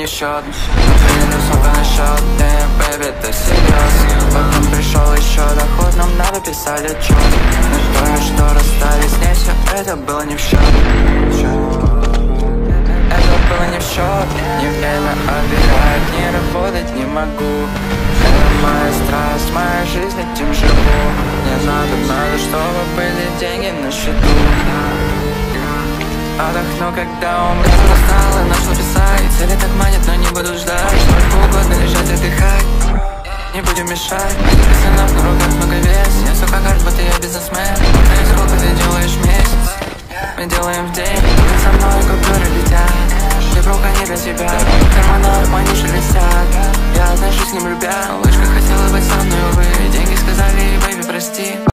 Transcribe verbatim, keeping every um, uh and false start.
не в счет. Но приняли сколько на счет, damn, baby, ты всерьез. Потом пришел еще доход, нам надо писать отчет. Мы только что расстались, не все это было не в счет. Это было не в счет. Не время обирать, не работать не могу. Это моя страсть, моя жизнь, этим живу. Мне надо, надо, чтобы были деньги на счету. Отдохну, когда умру. Устала, нашла писать. Цели так манят, но не буду ждать. Сколько угодно лежать, отдыхать. Не будем мешать. Написано в руках много вес. Я сука карт, будто я бизнесмен. Смотри, сколько ты делаешь в месяц. Мы делаем в день. Ты со мной купюры летят. Ты брука не для тебя. В карманах мои шелестят. Я отношусь к ним любя. Лышка хотела быть со мной, увы. Деньги сказали, baby, прости.